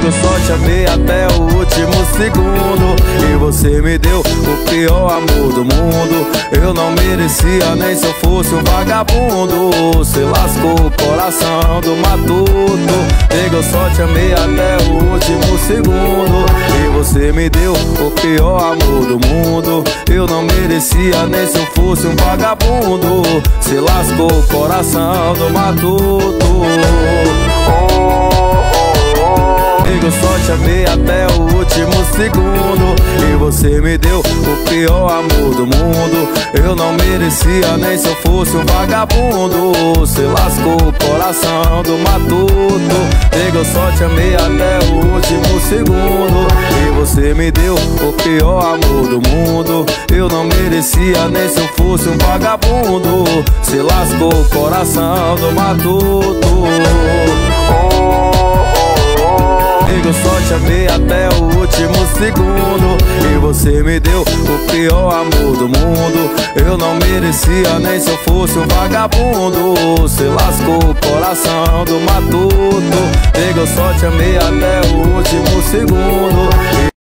eu só te amei até o último segundo, e você me deu o pior amor do mundo. Eu não merecia nem se eu fosse um vagabundo. Você lascou o coração do matuto. Nega, eu só te amei até o último segundo, e você me deu o pior amor do mundo. Eu não merecia nem se eu fosse um vagabundo. Você lascou o coração do matuto. Nega, eu só te amei até o último segundo, e você me deu o pior amor do mundo. Eu não merecia nem se eu fosse um vagabundo. Você lascou o coração do matuto. Nega, eu só te amei até o último segundo, e você me deu o pior amor do mundo. Eu não merecia nem se eu fosse um vagabundo. Você lascou o coração do matuto. Eu só te amei até o último segundo, e você me deu o pior amor do mundo. Eu não merecia nem se eu fosse um vagabundo. Você lascou o coração do matuto. Eu só te amei até o último segundo.